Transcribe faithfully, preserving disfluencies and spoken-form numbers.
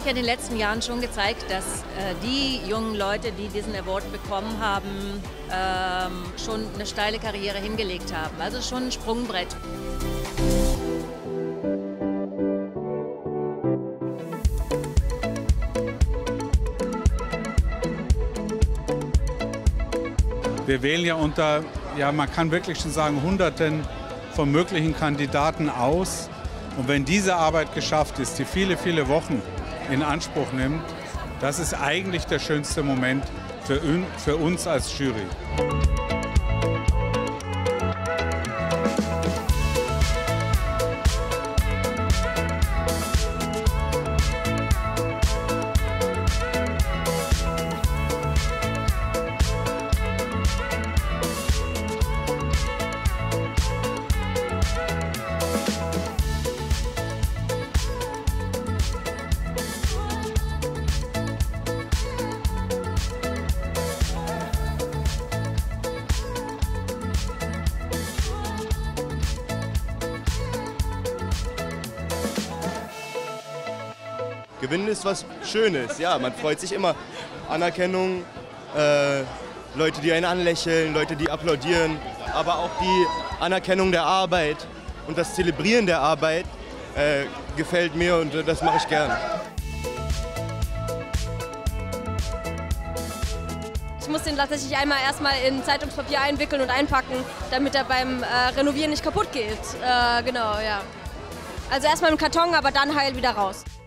ja in den letzten Jahren schon gezeigt, dass äh, die jungen Leute, die diesen Award bekommen haben, ähm, schon eine steile Karriere hingelegt haben. Also schon ein Sprungbrett. Wir wählen ja unter, ja, man kann wirklich schon sagen, Hunderten von möglichen Kandidaten aus. Und wenn diese Arbeit geschafft ist, die viele, viele Wochen in Anspruch nimmt, das ist eigentlich der schönste Moment für, für uns als Jury. Gewinnen ist was Schönes, ja, man freut sich immer. Anerkennung, äh, Leute, die einen anlächeln, Leute, die applaudieren, aber auch die Anerkennung der Arbeit und das Zelebrieren der Arbeit äh, gefällt mir und äh, das mache ich gern. Ich muss den tatsächlich einmal erstmal in Zeitungspapier einwickeln und einpacken, damit er beim äh, Renovieren nicht kaputt geht. Äh, genau, ja. Also erstmal im Karton, aber dann heil wieder raus.